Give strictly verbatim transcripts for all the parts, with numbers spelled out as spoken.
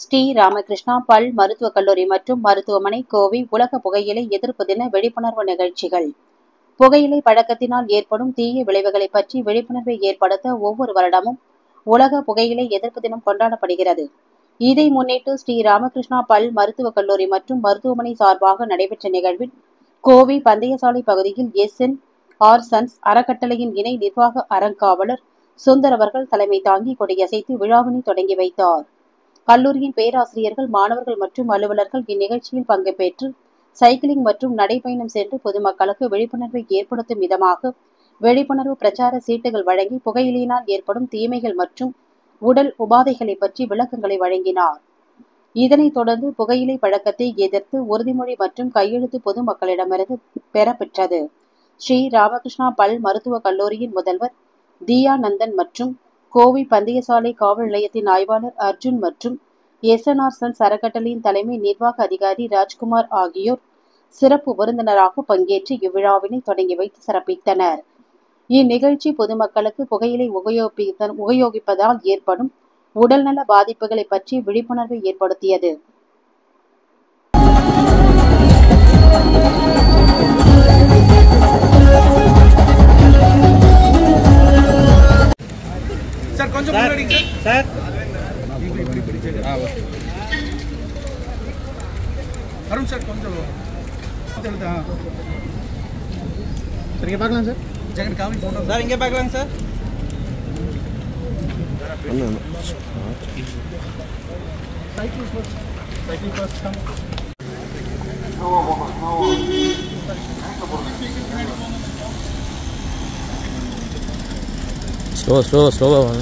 ஸ்ரீ ராமகிருஷ்ணா பல் மருத்துவக் கல்லூரி மற்றும் மருத்துவமனை கோவை உலக புகையிலை எதிர்ப்பு தின விழிப்புணர்வு நிகழ்ச்சிகள். புகையிலை பழக்கத்தினால் ஏற்படும் தீய விளைவுகளை பற்றி விழிப்புணர்வை ஏற்படுத்த ஒவ்வொரு வருடமும் உலக புகையிலை எதிர்ப்பு தினம் கொண்டாடப்படுகிறது. இதை முன்னிட்டு ஸ்ரீ ராமகிருஷ்ணா பல் மருத்துவக் கல்லூரி மற்றும் மருத்துவமனை சார்பாக நடைபெற்ற நிகழ்வில் கோவை பந்தயசாலை பகுதியில் எஸ் என் ஆர் சன்ஸ் அறக்கட்டளையின் இணை நிர்வாக அறங்காவலர் சுந்தர் அவர்கள் தலைமை தாங்கி கொடியசைத்து விழாவினை தொடங்கி வைத்தார். கல்லூரியின் பேராசிரியர்கள், மாணவர்கள் மற்றும் அலுவலர்கள் இந்நிகழ்ச்சியில் பங்கு பெற்று சைக்கிளிங் மற்றும் நடைபயணம் சென்று பொதுமக்களுக்கு விழிப்புணர்வை ஏற்படுத்தும் விதமாக விழிப்புணர்வு பிரச்சார சீட்டுகள் வழங்கி புகையிலையினால் ஏற்படும் தீமைகள் மற்றும் உடல் உபாதைகளை பற்றி விளக்கங்களை வழங்கினார். இதனைத் தொடர்ந்து புகையிலை பழக்கத்தை எதிர்த்து உறுதிமொழி மற்றும் கையெழுத்து பொதுமக்களிடமிருந்து பெறப்பெற்றது. ஸ்ரீ ராமகிருஷ்ணா பல் மருத்துவக் கல்லூரியின் முதல்வர் தியானந்தன் மற்றும் கோவை பந்தயசாலை காவல் நிலையத்தின் ஆய்வாளர் அர்ஜுன் மற்றும் எஸ் என் ஆர் சன்ஸ் அறக்கட்டளையின் தலைமை நிர்வாக அதிகாரி ராஜ்குமார் ஆகியோர் சிறப்பு விருந்தினராக பங்கேற்று இவ்விழாவினை தொடங்கி வைத்து சிறப்பித்தனர். இந்நிகழ்ச்சி பொதுமக்களுக்கு புகையிலை உபயோகிப்பதால் ஏற்படும் உடல்நல பாதிப்புகளை பற்றி விழிப்புணர்வை ஏற்படுத்தியது. சார் கொஞ்சம் முன்னாடி சார் அருண் சார் கொஞ்சம் சார் இங்கே பார்க்கலாம் சார். ஜெகன் காவி போட்டோ சார் இங்கே பார்க்கலாம் sir. Cycle first cycle first come slow slow ஸ்லோவாக வாங்க.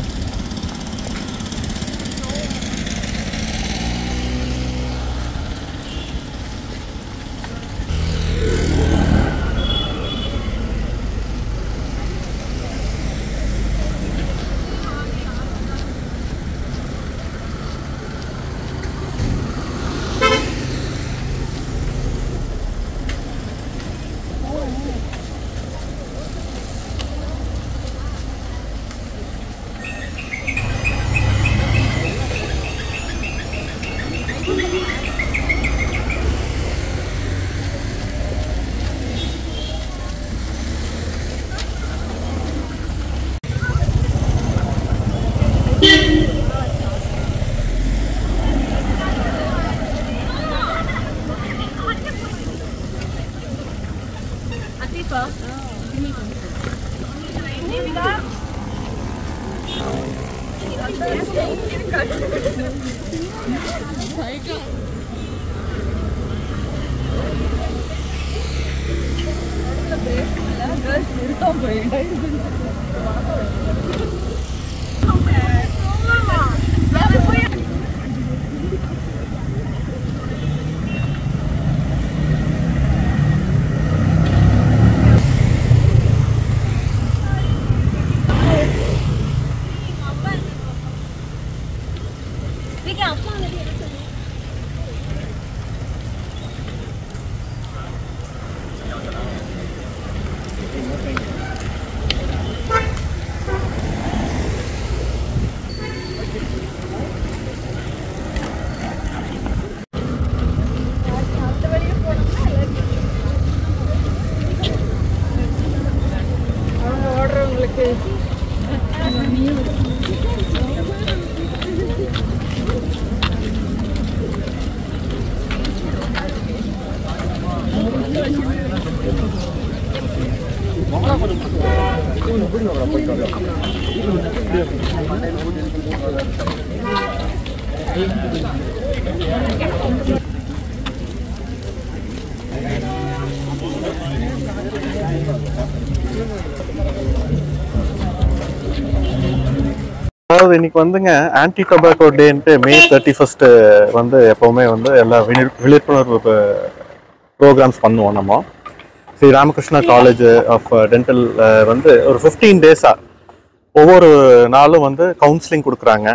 அதாவது இன்னைக்கு வந்துங்க ஆன்டி டொபாக்கோ டேன்ட்டு மே தேர்ட்டி ஃபர்ஸ்ட் வந்து எப்போவுமே வந்து எல்லா விழிப்புணர்வு ப்ரோக்ராம்ஸ் பண்ணுவோம். நம்ம Sri Ramakrishna college of dental வந்து ஒரு ஃபிஃப்டீன் டேஸாக ஒவ்வொரு நாளும் வந்து கவுன்சிலிங் கொடுக்குறாங்க.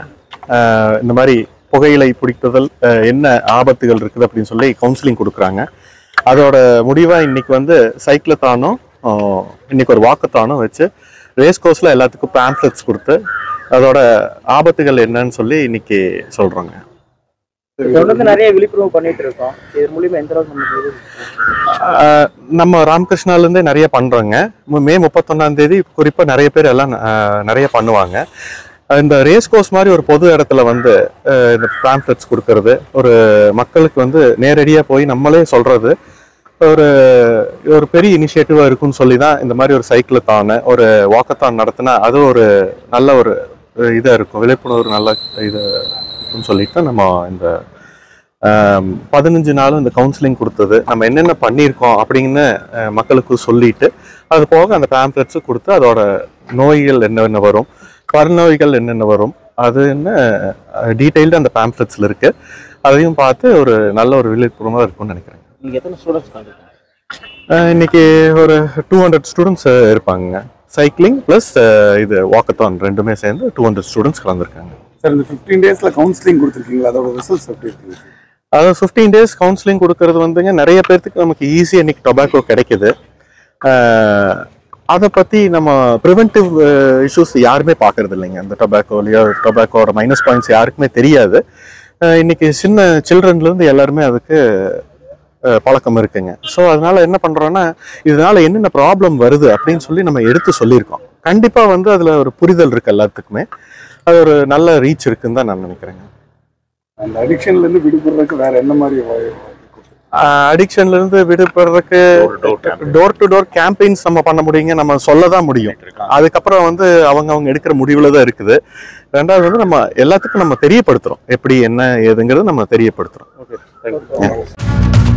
இந்த மாதிரி புகையிலை பிடிக்குதல் என்ன ஆபத்துகள் இருக்குது அப்படின்னு சொல்லி கவுன்சிலிங் கொடுக்குறாங்க. அதோட முடிவாக இன்னைக்கு வந்து சைக்கிளத்தானும் இன்னைக்கு ஒரு வாக்கத்தானும் வச்சு ரேஸ் கோர்ஸில் எல்லாத்துக்கும் பேம்ப்ளெட்ஸ் கொடுத்து அதோட ஆபத்துகள் என்னன்னு சொல்லி இன்னைக்கு சொல்கிறோங்க. தொடர்ந்து நிறைய விழிப்புணர்வு பண்ணிட்டு இருக்கோம். இது மூலியமா எந்த அளவுக்கு நமக்கு நம்ம ராமகிருஷ்ணால இருந்தே நிறைய பண்றோங்க. மே முப்பத்தொன்னாம் தேதி குறிப்பா நிறைய பேர் எல்லாம் நிறைய பண்ணுவாங்க. இந்த ரேஸ் கோர்ஸ் மாதிரி ஒரு பொது இடத்துல வந்து இந்த பேம்ப்ளெட்ஸ் கொடுக்கறது, ஒரு மக்களுக்கு வந்து நேரடியாக போய் நம்மளே சொல்றது ஒரு ஒரு பெரிய இனிஷியேட்டிவா இருக்குன்னு சொல்லி தான் இந்த மாதிரி ஒரு சைக்கிளத்தான் ஒரு வாக்கத்தான் நடத்தினா அது ஒரு நல்ல ஒரு இதாக இருக்கும், விழிப்புணர்வு நல்ல இது இருக்குன்னு சொல்லிட்டு தான் நம்ம இந்த பதினஞ்சு நாளும் இந்த கவுன்சிலிங் கொடுத்தது, நம்ம என்னென்ன பண்ணியிருக்கோம் அப்படின்னு மக்களுக்கு சொல்லிட்டு அது போக அந்த பேம்ப்ளெட்ஸும் கொடுத்து அதோட நோய்கள் என்னென்ன வரும், பருநோய்கள் என்னென்ன வரும் அது என்ன டீட்டெயில்டு அந்த பேம்ப்ளெட்ஸில் இருக்கு, அதையும் பார்த்து ஒரு நல்ல ஒரு விழிப்புணர்வாக இருக்கும்னு நினைக்கிறேன். நீங்க எத்தனை ஸ்டூடெண்ட்ஸ் கலந்துருக்கீங்க? இன்னைக்கு ஒரு டூ ஹண்ட்ரட் ஸ்டூடெண்ட்ஸ் இருப்பாங்க. சைக்கிளிங் ப்ளஸ் இது வாக்கத்தான் ரெண்டுமே சேர்ந்து டூ ஹண்ட்ரட் ஸ்டூடெண்ட்ஸ் கலந்துருக்காங்க. சார் இந்த ஃபிஃப்டீன் டேஸில் கவுன்சிலிங் கொடுத்துருக்கீங்களா, அதோட ரிசல்ட்ஸ் எப்படி இருக்குங்க? அதாவது ஃபிஃப்டீன் டேஸ் கவுன்சிலிங் கொடுக்கறது வந்துங்க நிறைய பேர்த்துக்கு நமக்கு ஈஸியாக இன்னைக்கு டொபாக்கோ கிடைக்குது. அதை பற்றி நம்ம ப்ரிவென்டிவ் இஷ்யூஸ் யாருமே பார்க்கறது இல்லைங்க. அந்த டொபாக்கோலையோ டொபாக்கோட மைனஸ் பாயிண்ட்ஸ் யாருக்குமே தெரியாது. இன்னைக்கு சின்ன சில்ட்ரன்லேருந்து எல்லாருமே அதுக்கு பழக்கம் இருக்குங்க. ஸோ அதனால என்ன பண்ணுறோன்னா இதனால என்னென்ன ப்ராப்ளம் வருது அப்படின்னு சொல்லி நம்ம எடுத்து சொல்லியிருக்கோம். கண்டிப்பாக வந்து அதில் ஒரு புரிதல் இருக்குது எல்லாத்துக்குமே, அது ஒரு நல்ல ரீச் இருக்குன்னு தான் நான் நினைக்கிறேங்க. அந்த அடிக்ஷன்லேருந்து விடுபடுறதுக்கு வேற என்ன மாதிரி அடிக்ஷன்லேருந்து விடுபடுறதுக்கு டோர் டு டோர் கேம்பெயின்ஸ் நம்ம பண்ண முடியுங்க, நம்ம சொல்ல தான் முடியும். அதுக்கப்புறம் வந்து அவங்க அவங்க எடுக்கிற முடிவில் தான் இருக்குது. ரெண்டாவது வந்து நம்ம எல்லாத்துக்கும் நம்ம தெரியப்படுத்துகிறோம் எப்படி என்ன ஏதுங்கிறது நம்ம தெரியப்படுத்துகிறோம். Okay, thank you.